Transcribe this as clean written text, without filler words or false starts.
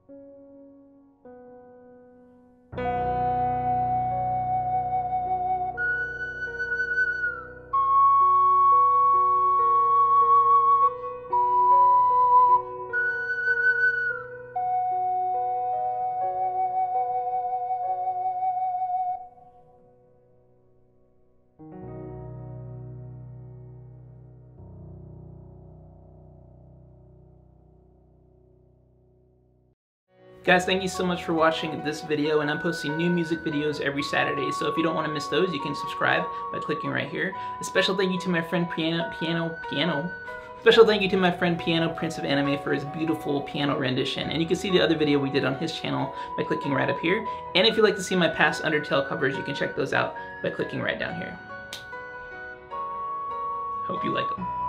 Guys, thank you so much for watching this video, and I'm posting new music videos every Saturday, so if you don't want to miss those, you can subscribe by clicking right here. A special thank you to my friend Special thank you to my friend Piano Prince of Anime for his beautiful piano rendition, and you can see the other video we did on his channel by clicking right up here. And if you'd like to see my past Undertale covers, you can check those out by clicking right down here. Hope you like them.